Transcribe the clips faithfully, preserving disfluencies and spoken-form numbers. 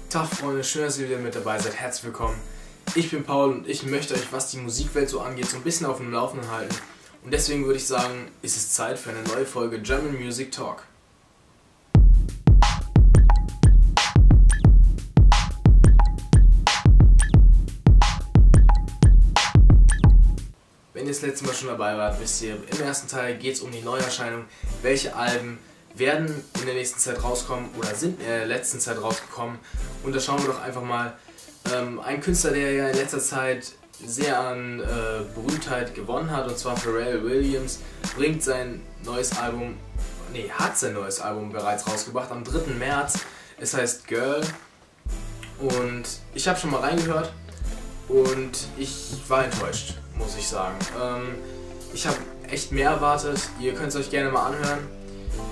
Tag Freunde, schön, dass ihr wieder mit dabei seid. Herzlich willkommen. Ich bin Paul und ich möchte euch, was die Musikwelt so angeht, so ein bisschen auf dem Laufenden halten. Und deswegen würde ich sagen, ist es Zeit für eine neue Folge German Music Talk. Wenn ihr das letzte Mal schon dabei wart, wisst ihr, im ersten Teil geht es um die Neuerscheinung. Welche Alben werden in der nächsten Zeit rauskommen oder sind in der letzten Zeit rausgekommen. Und da schauen wir doch einfach mal. Ähm, ein Künstler, der ja in letzter Zeit sehr an äh, Berühmtheit gewonnen hat, und zwar Pharrell Williams, bringt sein neues Album, nee, hat sein neues Album bereits rausgebracht am dritten März. Es heißt Girl und ich habe schon mal reingehört und ich war enttäuscht, muss ich sagen. Ähm, ich habe echt mehr erwartet, ihr könnt es euch gerne mal anhören.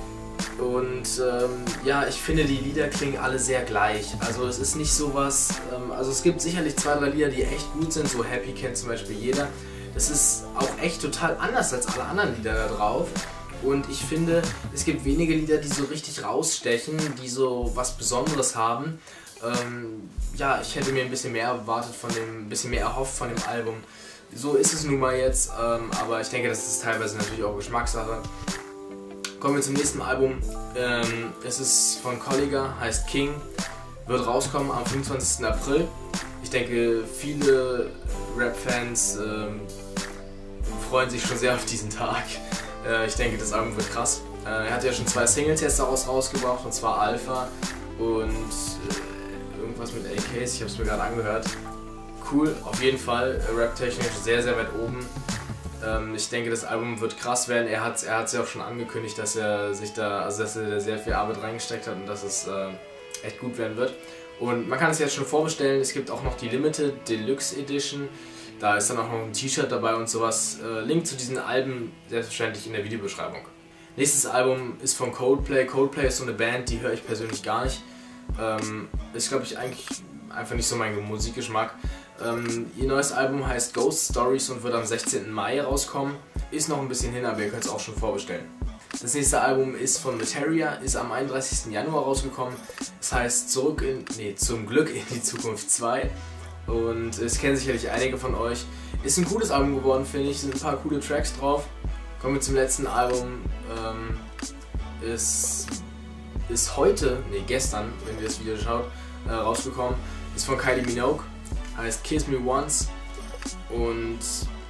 Und ähm, ja, ich finde, die Lieder klingen alle sehr gleich. Also es ist nicht sowas, ähm, also es gibt sicherlich zwei, drei Lieder, die echt gut sind, so Happy kennt zum Beispiel jeder. Das ist auch echt total anders als alle anderen Lieder da drauf. Und ich finde, es gibt wenige Lieder, die so richtig rausstechen, die so was Besonderes haben. Ähm, ja, ich hätte mir ein bisschen mehr erwartet von dem, ein bisschen mehr erhofft von dem Album. So ist es nun mal jetzt, ähm, aber ich denke, das ist teilweise natürlich auch Geschmackssache. Kommen wir zum nächsten Album. Ähm, es ist von Kollegah, heißt King, wird rauskommen am fünfundzwanzigsten April. Ich denke, viele Rap-Fans ähm, freuen sich schon sehr auf diesen Tag. Äh, ich denke, das Album wird krass. Äh, er hat ja schon zwei Singletests daraus rausgebracht, und zwar Alpha und äh, irgendwas mit A Ks, ich habe es mir gerade angehört. Cool, auf jeden Fall, äh, rap-technisch sehr, sehr weit oben. Ich denke, das Album wird krass werden. Er hat er hat's ja auch schon angekündigt, dass er sich da, also dass er da sehr viel Arbeit reingesteckt hat und dass es äh, echt gut werden wird. Und man kann es jetzt schon vorbestellen. Es gibt auch noch die Limited Deluxe Edition. Da ist dann auch noch ein T-Shirt dabei und sowas. Äh, Link zu diesen Alben selbstverständlich in der Videobeschreibung. Nächstes Album ist von Coldplay. Coldplay ist so eine Band, die höre ich persönlich gar nicht. Ähm, ist, glaube ich, eigentlich einfach nicht so mein Musikgeschmack. Ähm, ihr neues Album heißt Ghost Stories und wird am sechzehnten Mai rauskommen. Ist noch ein bisschen hin, aber ihr könnt es auch schon vorbestellen. Das nächste Album ist von Materia, ist am einunddreißigsten Januar rausgekommen. Das heißt Zurück in, nee, Zum Glück in die Zukunft zwei. Und es kennen sicherlich einige von euch. Ist ein cooles Album geworden, finde ich. Sind ein paar coole Tracks drauf. Kommen wir zum letzten Album. Ähm, ist, ist heute, nee gestern, wenn ihr das Video schaut, äh, rausgekommen. Ist von Kylie Minogue. Heißt Kiss Me Once und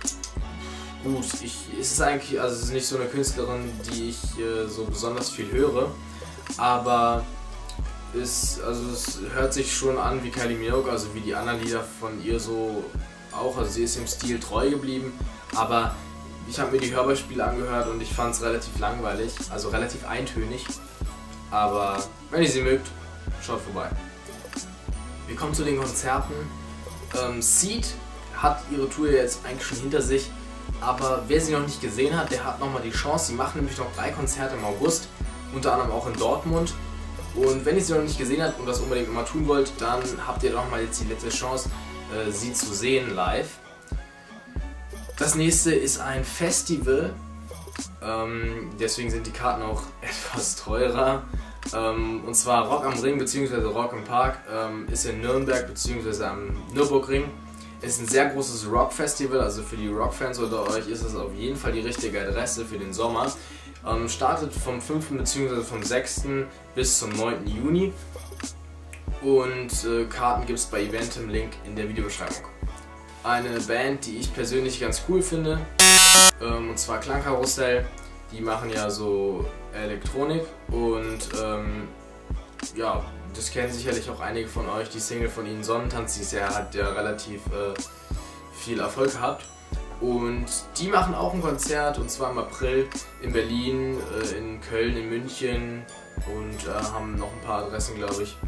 gut, ich, ist es eigentlich, also es ist nicht so eine Künstlerin, die ich äh, so besonders viel höre, aber ist, also es hört sich schon an wie Kylie Minogue, also wie die anderen Lieder von ihr so auch, also sie ist im Stil treu geblieben, aber ich habe mir die Hörbeispiele angehört und ich fand es relativ langweilig, also relativ eintönig, aber wenn ihr sie mögt, schaut vorbei. Wir kommen zu den Konzerten. Ähm, Seed hat ihre Tour jetzt eigentlich schon hinter sich, aber wer sie noch nicht gesehen hat, der hat nochmal die Chance. Sie machen nämlich noch drei Konzerte im August, unter anderem auch in Dortmund. Und wenn ihr sie noch nicht gesehen habt und das unbedingt mal tun wollt, dann habt ihr doch mal jetzt die letzte Chance, äh, sie zu sehen live. Das nächste ist ein Festival, ähm, deswegen sind die Karten auch etwas teurer. Ähm, und zwar Rock am Ring bzw. Rock im Park, ähm, ist in Nürnberg bzw. am Nürburgring. Ist ein sehr großes Rock-Festival, also für die Rock-Fans unter euch ist es auf jeden Fall die richtige Adresse für den Sommer. Ähm, startet vom fünften bzw. vom sechsten bis zum neunten Juni und äh, Karten gibt es bei Eventim, Link in der Videobeschreibung. Eine Band, die ich persönlich ganz cool finde, ähm, und zwar Klangkarussell. Die machen ja so Elektronik und ähm, ja, das kennen sicherlich auch einige von euch. Die Single von ihnen Sonnentanz, die ist ja, hat ja relativ äh, viel Erfolg gehabt. Und die machen auch ein Konzert, und zwar im April in Berlin, äh, in Köln, in München und äh, haben noch ein paar Adressen, glaube ich.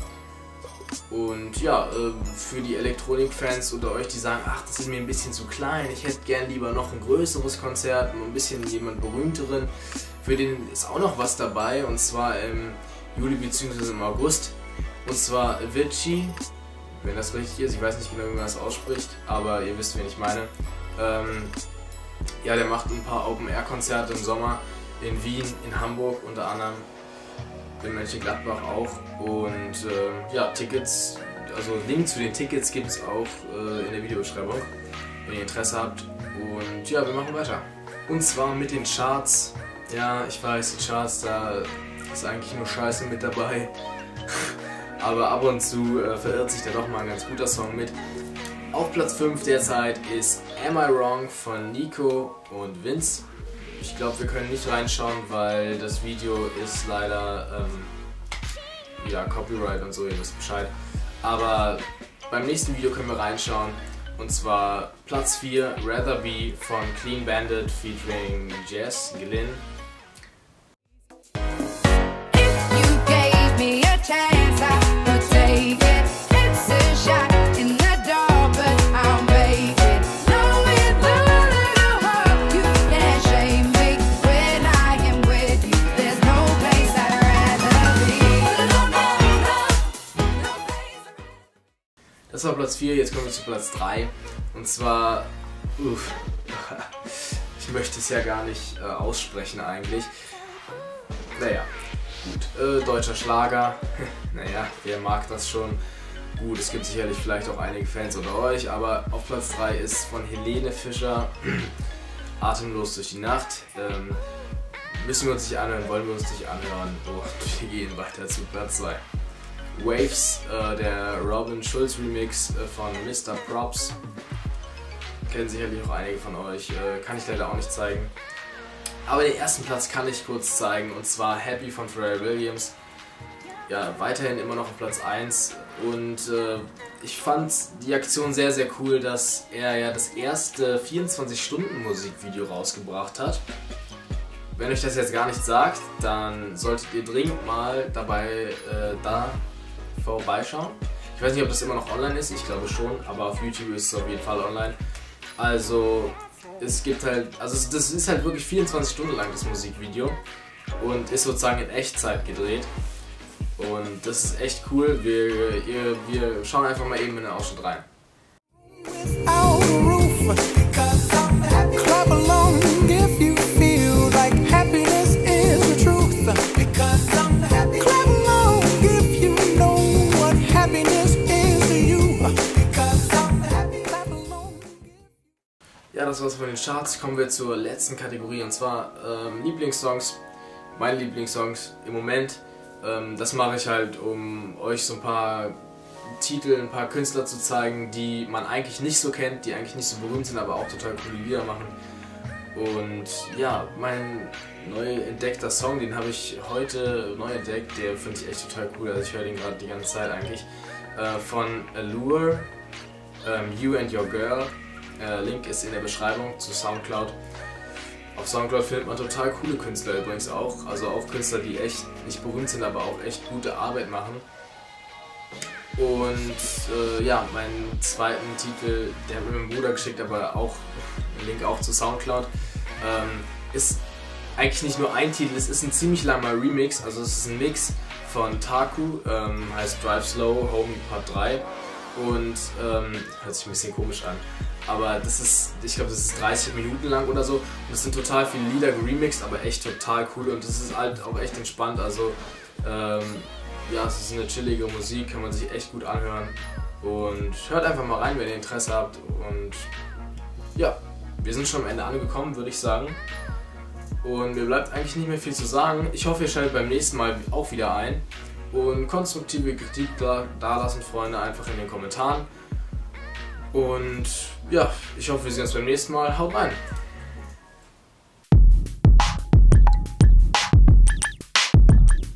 Und ja, äh, für die Elektronik-Fans unter euch, die sagen, ach, das ist mir ein bisschen zu klein, ich hätte gern lieber noch ein größeres Konzert, ein bisschen jemand berühmteren, für den ist auch noch was dabei, und zwar im Juli bzw. im August. Und zwar Avicii, wenn das richtig ist, ich weiß nicht genau, wie man das ausspricht, aber ihr wisst, wen ich meine. Ähm, ja, der macht ein paar Open-Air-Konzerte im Sommer in Wien, in Hamburg unter anderem. in Mönchengladbach auch. Und äh, ja, Tickets also Link zu den Tickets gibt es auch äh, in der Videobeschreibung, wenn ihr Interesse habt. Und ja, wir machen weiter. Und zwar mit den Charts. Ja, ich weiß, die Charts, da ist eigentlich nur Scheiße mit dabei. Aber ab und zu äh, verirrt sich da doch mal ein ganz guter Song mit. Auf Platz fünf derzeit ist Am I Wrong von Nico und Vince. Ich glaube, wir können nicht reinschauen, weil das Video ist leider ähm, ja, Copyright und so, ihr wisst Bescheid. Aber beim nächsten Video können wir reinschauen. Und zwar Platz vier, Rather Be von Clean Bandit featuring Jess Glynn. Das war Platz vier, jetzt kommen wir zu Platz drei. Und zwar, uff, ich möchte es ja gar nicht äh, aussprechen eigentlich. Naja, gut, äh, deutscher Schlager, naja, wer mag das schon? Gut, es gibt sicherlich vielleicht auch einige Fans unter euch, aber auf Platz drei ist von Helene Fischer, Atemlos durch die Nacht. Ähm, müssen wir uns nicht anhören, wollen wir uns nicht anhören. Oh, wir gehen weiter zu Platz zwei. Waves, äh, der Robin Schulz Remix äh, von Mister Props. Kennen sicherlich auch einige von euch, äh, kann ich leider auch nicht zeigen. Aber den ersten Platz kann ich kurz zeigen, und zwar Happy von Pharrell Williams. Ja, weiterhin immer noch auf Platz eins, und äh, ich fand die Aktion sehr sehr cool, dass er ja das erste vierundzwanzig Stunden Musikvideo rausgebracht hat. Wenn euch das jetzt gar nicht sagt, dann solltet ihr dringend mal dabei äh, da vorbeischauen. Ich weiß nicht, ob das immer noch online ist, ich glaube schon, aber auf YouTube ist es auf jeden Fall online. Also es gibt halt, also das ist halt wirklich vierundzwanzig Stunden lang das Musikvideo und ist sozusagen in Echtzeit gedreht. Und das ist echt cool, wir, ihr, wir schauen einfach mal eben in den Ausschnitt rein. Ja, das war's von den Charts. Kommen wir zur letzten Kategorie, und zwar ähm, Lieblingssongs. Meine Lieblingssongs im Moment. Ähm, das mache ich halt, um euch so ein paar Titel, ein paar Künstler zu zeigen, die man eigentlich nicht so kennt, die eigentlich nicht so berühmt sind, aber auch total coole Lieder machen. Und ja, mein neu entdeckter Song, den habe ich heute neu entdeckt, der finde ich echt total cool, also ich höre den gerade die ganze Zeit eigentlich. Äh, von Allure, ähm, You and Your Girl. Äh, Link ist in der Beschreibung zu Soundcloud. Auf Soundcloud findet man total coole Künstler übrigens auch, also auch Künstler, die echt nicht berühmt sind, aber auch echt gute Arbeit machen. Und äh, ja, meinen zweiten Titel, der hat mir mein Bruder geschickt, aber auch Link auch zu Soundcloud, ähm, ist eigentlich nicht nur ein Titel, es ist ein ziemlich langer Remix, also es ist ein Mix von Taku, ähm, heißt Drive Slow, Home Part drei, und ähm, hört sich ein bisschen komisch an. Aber das ist, ich glaube, das ist dreißig Minuten lang oder so, und es sind total viele Lieder geremixed, aber echt total cool, und das ist halt auch echt entspannt, also ähm, ja, es ist eine chillige Musik, kann man sich echt gut anhören, und hört einfach mal rein, wenn ihr Interesse habt. Und ja, wir sind schon am Ende angekommen, würde ich sagen, und mir bleibt eigentlich nicht mehr viel zu sagen. Ich hoffe, ihr schaltet beim nächsten Mal auch wieder ein, und konstruktive Kritik da, da lassen, Freunde, einfach in den Kommentaren. Und ja, ich hoffe, wir sehen uns beim nächsten Mal. Haut rein!